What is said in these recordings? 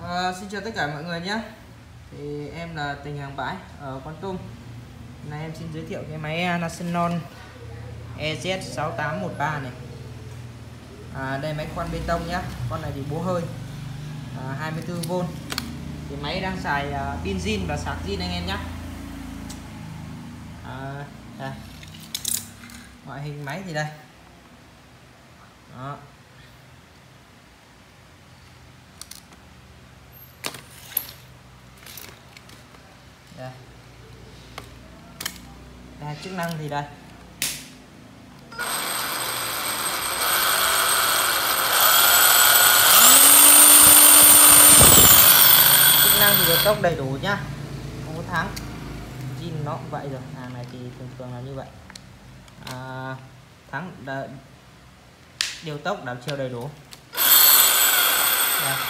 Xin chào tất cả mọi người nhé. Thì em là Tình Hàng Bãi ở Kon Tum. Nay em xin giới thiệu cái máy National EZ6813 này. Đây máy khoan bê tông nhá. Con này thì bố hơi 24V. Thì máy đang xài pin zin và sạc zin anh em nhé. Đây. Ngoại hình máy thì đây. Đó. Đây. Đây, chức năng thì đây. Chức năng thì có tốc đầy đủ nhá, không có thắng. Zin nó cũng vậy rồi, hàng này thì thường là như vậy. Thắng điều tốc đảo chiều đầy đủ. Đây.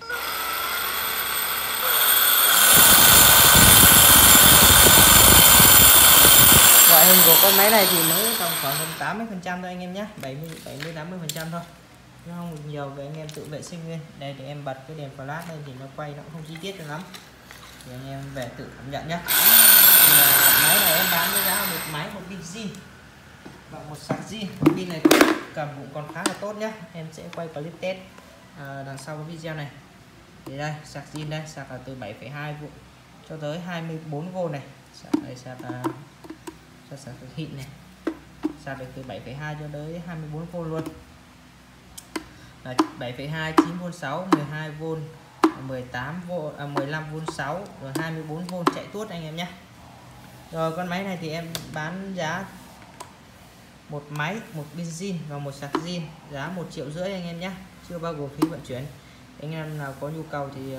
Ngoại hình của con máy này thì mới tầm khoảng 80% thôi anh em nhé, 70-80% thôi, nó không được nhiều. Về anh em tự vệ sinh lên. Đây thì em bật cái đèn flash lên thì nó quay nó cũng không chi tiết cho lắm, thì anh em về tự cảm nhận nhé. Máy này em bán với giá một máy, một pin zin và một sạc zin. Pin này cầm cũng còn khá là tốt nhé. Em sẽ quay clip test đằng sau cái video này. Thì đây sạc zin, đây sạc là từ 7,2V cho tới 24V này. Sạc cực hịn này, sạc được từ 7,2 cho tới 24V luôn. 7,2, 9V6, 12V, 18V, 15V6 rồi 24V chạy tuốt anh em nhé. Rồi con máy này thì em bán giá một máy, một pin zin và một sạc zin, giá 1,5 triệu anh em nhé, chưa bao gồm phí vận chuyển. Anh em nào có nhu cầu thì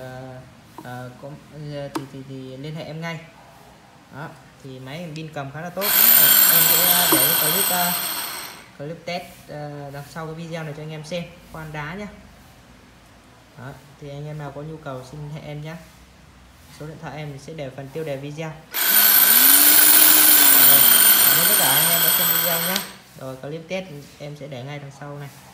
thì liên hệ em ngay. Đó, thì máy em pin cầm khá là tốt. Em sẽ để clip test đằng sau cái video này cho anh em xem khoan đá nhé. Đó, thì anh em nào có nhu cầu xin hệ em nhé. Số điện thoại em sẽ để phần tiêu đề video. Cảm ơn tất cả anh em đã xem video nhé. Rồi clip test em sẽ để ngay đằng sau này.